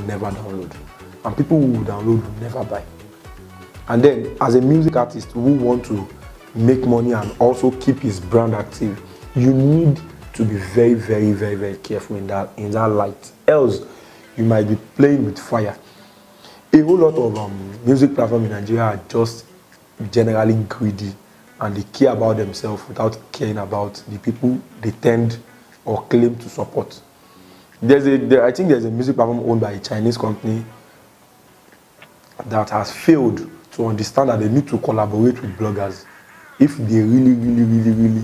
never download, and people who will download will never buy. And then, as a music artist who want to make money and also keep his brand active, you need to be very, very, very, very careful in that light. Else, you might be playing with fire. A whole lot of music platforms in Nigeria are just generally greedy, and they care about themselves without caring about the people they tend or claim to support. I think there's a music platform owned by a Chinese company that has failed to understand that they need to collaborate with bloggers if they really, really, really, really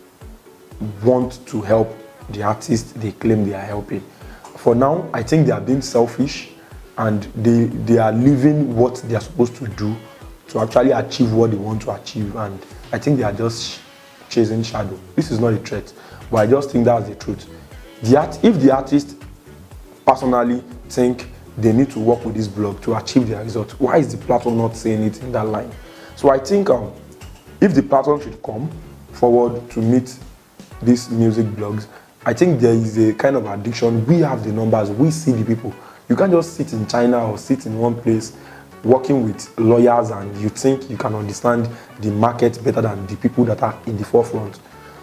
want to help the artists they claim they are helping. For now, I think they are being selfish, and they are leaving what they are supposed to do to actually achieve what they want to achieve, and I think they are just chasing shadow. This is not a threat, but I just think that's the truth. If the artist personally think they need to work with this blog to achieve their result, why is the platform not saying it in that line? So I think if the platform should come forward to meet these music blogs, I think there is a kind of addiction. We have the numbers, we see the people. You can't just sit in China or sit in one place working with lawyers and you think you can understand the market better than the people that are in the forefront.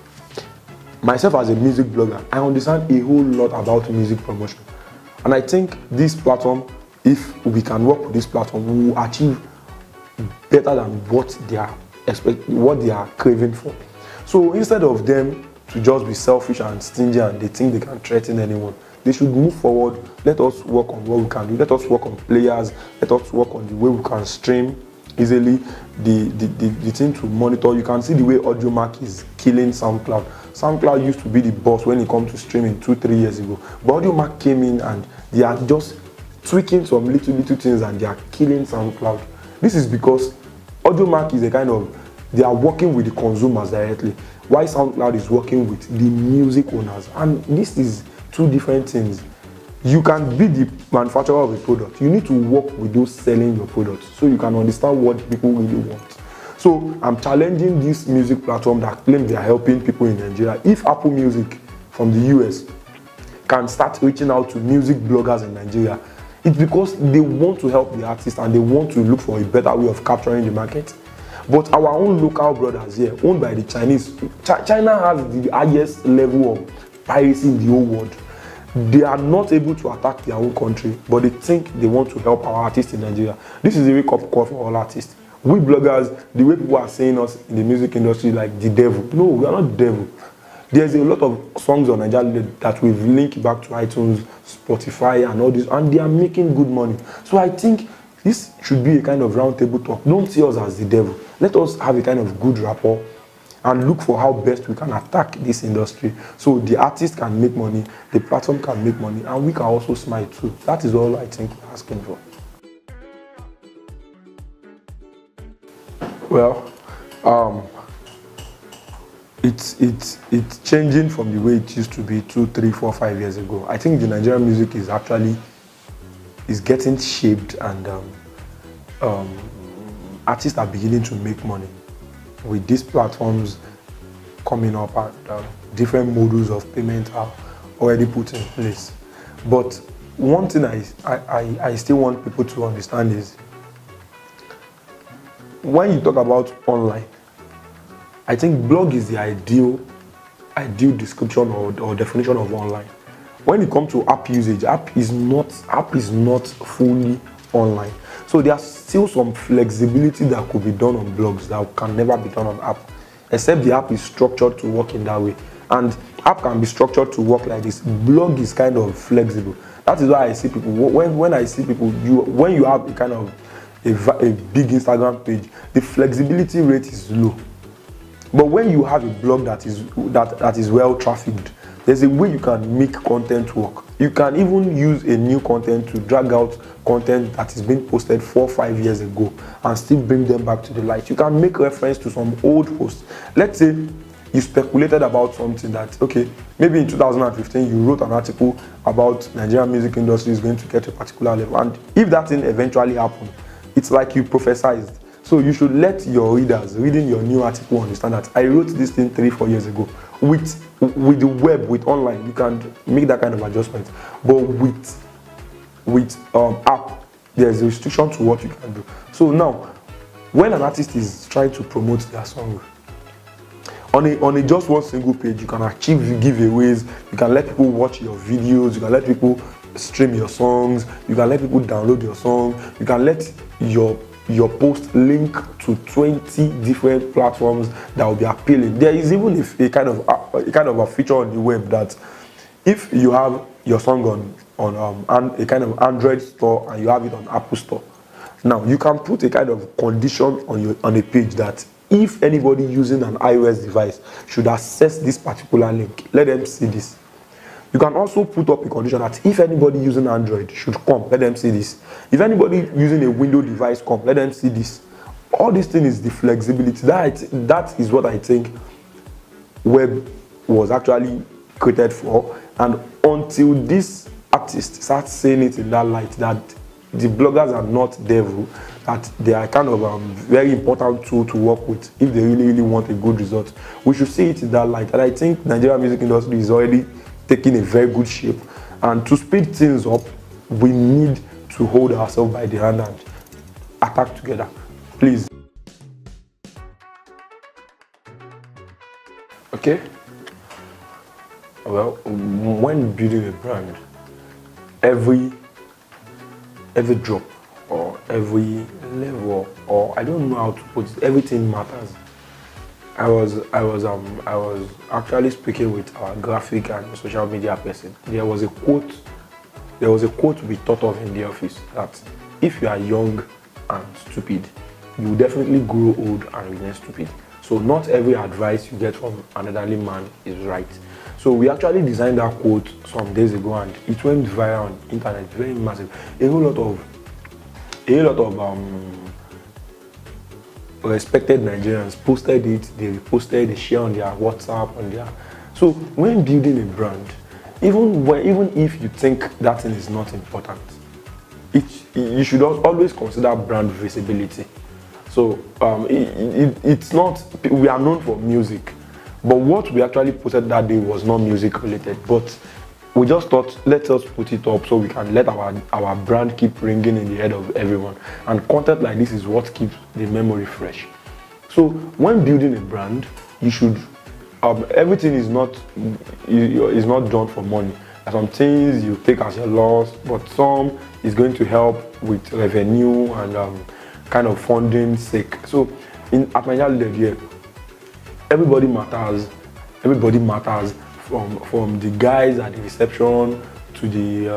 Myself as a music blogger, I understand a whole lot about music promotion. And I think this platform, if we can work with this platform, we will achieve better than what they are craving for. So instead of them to just be selfish and stingy and they think they can threaten anyone, they should move forward. Let us work on what we can do. Let us work on players. Let us work on the way we can stream easily. The thing to monitor. You can see the way Audiomack is killing SoundCloud. SoundCloud used to be the boss when it comes to streaming 2-3 years ago. But Audiomack came in and they are just tweaking some little things and they are killing SoundCloud. This is because Audiomack is a kind of, they are working with the consumers directly, while SoundCloud is working with the music owners. And this is two different things. You can be the manufacturer of a product. You need to work with those selling your products so you can understand what people really want. So I'm challenging this music platform that claim they are helping people in Nigeria. If Apple Music from the US can start reaching out to music bloggers in Nigeria, it's because they want to help the artists and they want to look for a better way of capturing the market. But our own local brothers here, owned by the Chinese, China has the highest level of piracy in the whole world. They are not able to attack their own country, but they think they want to help our artists in Nigeria. This is a wake-up call for all artists. We bloggers, the way people are saying us in the music industry like the devil. No, we are not the devil. There's a lot of songs on Nigeria that we've linked back to iTunes, Spotify, and all this, and they are making good money. So I think this should be a kind of roundtable talk. Don't see us as the devil. Let us have a kind of good rapport and look for how best we can attack this industry so the artist can make money, the platform can make money, and we can also smile too. That is all I think we're asking for. Well, it's changing from the way it used to be 2, 3, 4, 5 years ago. I think the Nigerian music is actually getting shaped, and artists are beginning to make money with these platforms coming up, and different models of payment are already put in place. But one thing I still want people to understand is, when you talk about online, I think blog is the ideal description or definition of online. When it comes to app usage, app is not fully online. So there's still some flexibility that could be done on blogs that can never be done on app, except the app is structured to work in that way. And app can be structured to work like this. Blog is kind of flexible. That is why I see people, when I see people, when you have a kind of a big Instagram page, the flexibility rate is low. But when you have a blog that is well trafficked, there's a way you can make content work. You can even use a new content to drag out content that is being posted 4 or 5 years ago and still bring them back to the light. You can make reference to some old posts. Let's say you speculated about something that, okay, maybe in 2015 you wrote an article about Nigerian music industry is going to get to a particular level, and if that thing eventually happened, it's like you prophesized. So you should let your readers reading your new article understand that I wrote this thing 3 or 4 years ago. With the web, with online, you can make that kind of adjustment. But with with app, there's a restriction to what you can do. So now, when an artist is trying to promote their song, on a just one single page, you can achieve giveaways, you can let people watch your videos, you can let people stream your songs, you can let people download your song, you can let your post link to 20 different platforms that will be appealing. There is even a kind of a feature on the web that if you have your song on a kind of Android store and you have it on Apple Store, now you can put a kind of condition on a page that if anybody using an iOS device should access this particular link, let them see this. You can also put up a condition that if anybody using Android should come, let them see this. If anybody using a Windows device come, let them see this. All this thing is the flexibility. That is what I think web was actually created for. And until this artist starts saying it in that light, that the bloggers are not devil, that they are kind of very important tool to work with if they really want a good result. We should see it in that light. And I think Nigerian music industry is already taking a very good shape. And to speed things up, we need to hold ourselves by the hand and attack together. Please. Okay. Well, when building a brand, every drop or every level, or I don't know how to put it, everything matters. I was actually speaking with our graphic and social media person. There was a quote we thought of in the office that if you are young and stupid, you will definitely grow old and remain stupid. So not every advice you get from an elderly man is right. So we actually designed that quote some days ago and it went viral on the internet, very massive. A whole lot of respected Nigerians posted it, they reposted, they share on their WhatsApp, on their. So when building a brand, even if you think that thing is not important, you should always consider brand visibility. So it's not, we are known for music, but what we actually posted that day was not music related, but we just thought, let us put it up so we can let our brand keep ringing in the head of everyone. And content like this is what keeps the memory fresh. So when building a brand, you should, everything is not done for money. Some things you take as your loss, but some is going to help with revenue and kind of funding sake. So at Nigeria Level, everybody matters. Everybody matters. From the guys at the reception to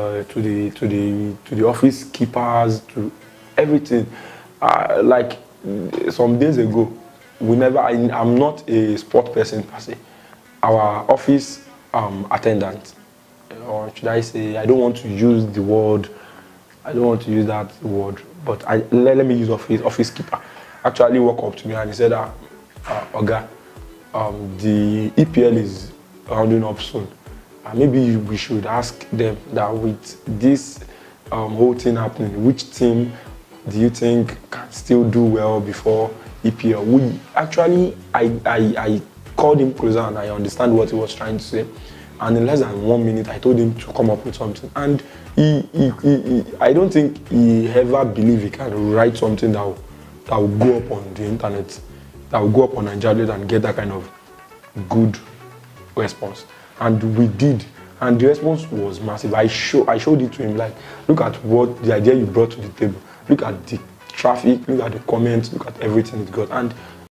the office keepers to everything. Like some days ago, I'm not a sport person per se. Our office attendant, or should I say, I don't want to use the word. I don't want to use that word, but let me use office keeper. Actually, walked up to me and he said, "Oga, the EPL is rounding up soon. Maybe we should ask them that with this whole thing happening, which team do you think can still do well before EPL?" I called him closer and I understand what he was trying to say. And in less than 1 minute, I told him to come up with something. And I don't think he ever believed he can write something that will go up on the internet, that will go up on Nigeria and get that kind of good response. And we did, and the response was massive. I showed it to him, like, look at what the idea you brought to the table, look at the traffic, look at the comments, look at everything it got. And